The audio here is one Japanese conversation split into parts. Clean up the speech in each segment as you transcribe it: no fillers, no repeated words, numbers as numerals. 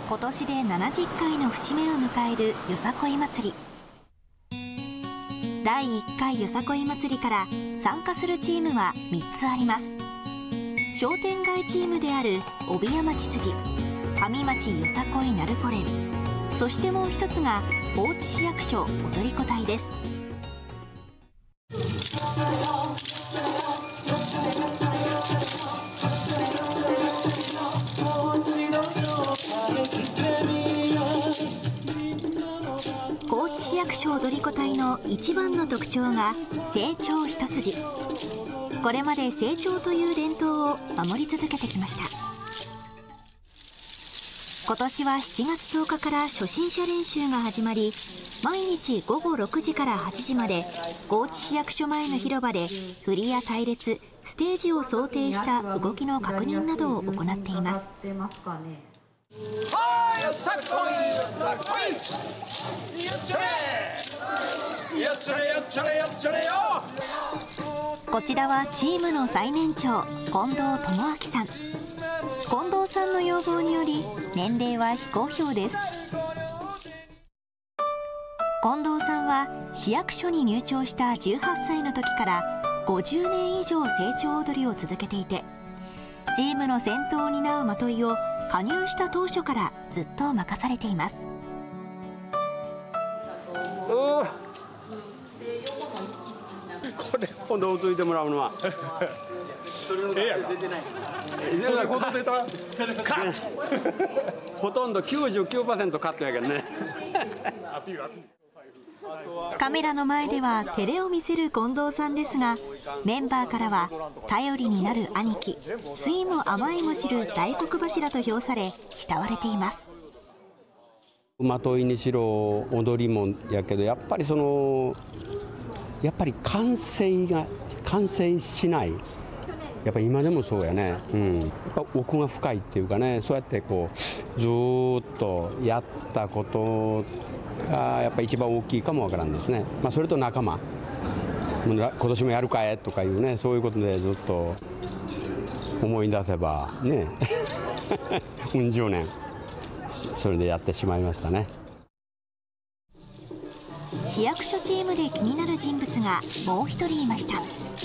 今年で70回の節目を迎えるよさこい祭り。第1回よさこい祭りから参加するチームは3つあります。商店街チームである帯山千筋、上町よさこいナルポ連、そしてもう一つが高知市役所踊り子隊です。高知市役所踊り子隊の一番の特徴が成長一筋。これまで成長という伝統を守り続けてきました。今年は7月10日から初心者練習が始まり、毎日午後6時から8時まで高知市役所前の広場で振りや隊列、ステージを想定した動きの確認などを行っています。こちらはチームの最年長、近藤智明さん。近藤さんの要望により年齢は非公表です。近藤さんは市役所に入庁した18歳の時から50年以上成長踊りを続けていて、チームの先頭を担うまといを加入した当初からずっと任されています。 これほどついてもらうのはほとんど 99% カットやけどね。 カメラの前では照れを見せる近藤さんですが、メンバーからは頼りになる兄貴、酸いも甘いも知る大黒柱と評され慕われています。 まといにしろ踊りもやけど、やっぱり完成しない。やっぱり今でもそうやね、やっぱ奥が深いっていうかね、そうやってこうずーっとやったことがやっぱり一番大きいかもわからんですね。それと仲間、今年もやるかいとかいうね、そういうことでずっと思い出せばね10年それでやってしまいましたね。 市役所チームで気になる人物がもう一人いました。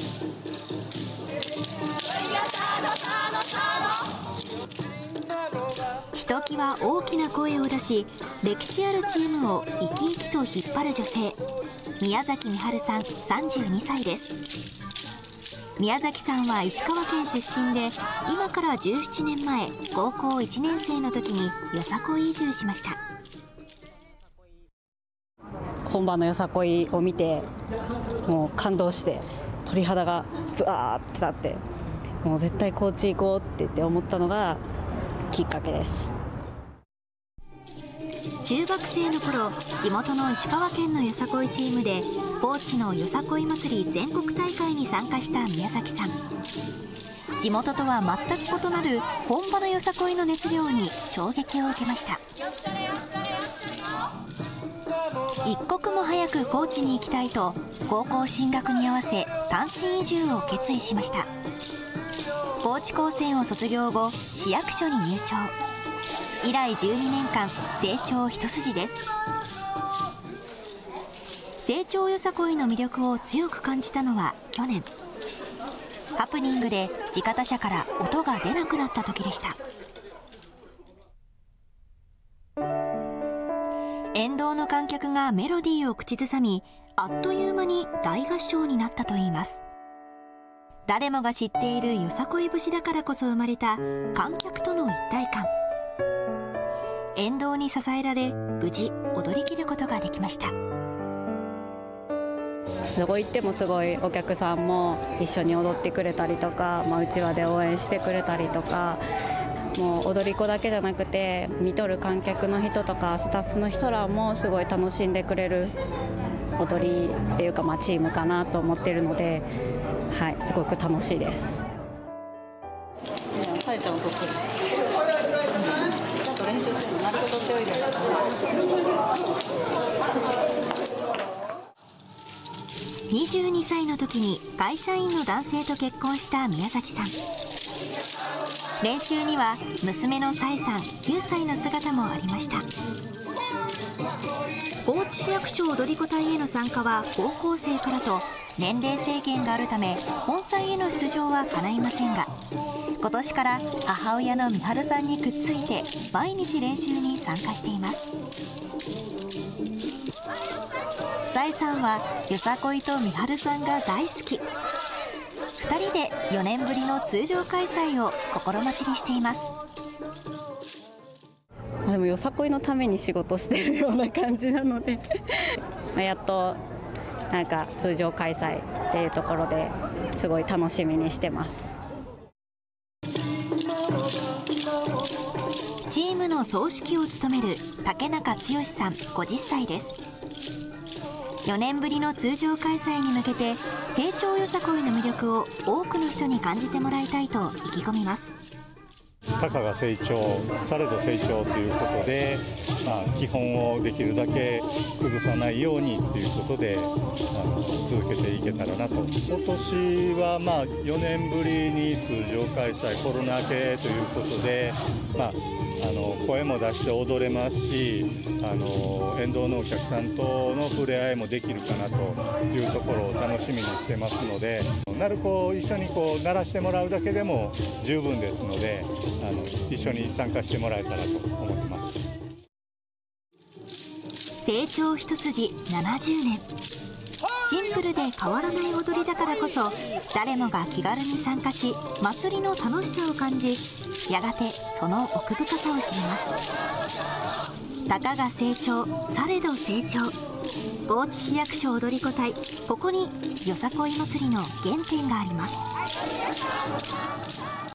ひときわ大きな声を出し、歴史あるチームを生き生きと引っ張る女性、宮崎美春さん32歳です。宮崎さんは石川県出身で、今から17年前、高校1年生の時によさこい移住しました。 本場のよさこいを見てもう感動して鳥肌がブワーって立って、もう絶対高知行こうって言って思ったのがきっかけです。 中学生の頃、地元の石川県のよさこいチームで高知のよさこい祭り全国大会に参加した宮崎さん。地元とは全く異なる本場のよさこいの熱量に衝撃を受けました。一刻も早く高知に行きたいと、高校進学に合わせ単身移住を決意しました。高知高専を卒業後、市役所に入庁。以来12年間成長一筋です。成長よさこいの魅力を強く感じたのは去年、ハプニングで地方車から音が出なくなった時でした。沿道の観客がメロディーを口ずさみ、あっという間に大合唱になったといいます。誰もが知っているよさこい節だからこそ生まれた観客との一体感。沿道に支えられ、無事踊り切ることができました。 どこ行ってもすごいお客さんも一緒に踊ってくれたりとか、うちわで応援してくれたりとか、もう踊り子だけじゃなくて見とる観客の人とかスタッフの人らもすごい楽しんでくれる踊りっていうか、チームかなと思っているので、すごく楽しいです。さえちゃんを撮ってる。ちゃんと練習するの、なるほどっておいで。 22歳の時に会社員の男性と結婚した宮崎さん。 練習には娘のさえさん9歳の姿もありました。高知市役所踊り子隊への参加は高校生からと年齢制限があるため本祭への出場は叶いませんが、今年から母親の美春さんにくっついて毎日練習に参加しています。さえさんはよさこいと美春さんが大好き。2人で4年ぶりの通常開催を心待ちにしています。 でもよさこいのために仕事してるような感じなのでやっとなんか通常開催っていうところですごい楽しみにしてます。 チームの総指揮を務める竹中剛さん50歳です。4年ぶりの通常開催に向けて成長よさこいの魅力を多くの人に感じてもらいたいと意気込みます。 たかが成長、されど成長ということで、基本をできるだけ崩さないようにということで続けていけたらなと。今年は4年ぶりに通常開催、コロナ明けということで、声も出して踊れますし、沿道のお客さんとの触れ合いもできるかなというところを楽しみにしてますので、鳴子を一緒に鳴らしてもらうだけでも十分ですので、一緒に参加してもらえたらと思ってます。 成長一筋70年、シンプルで変わらない踊りだからこそ誰もが気軽に参加し祭りの楽しさを感じ、やがてその奥深さを知ります。たかが成長、されど成長。高知市役所踊り子隊、ここによさこい祭りの原点があります。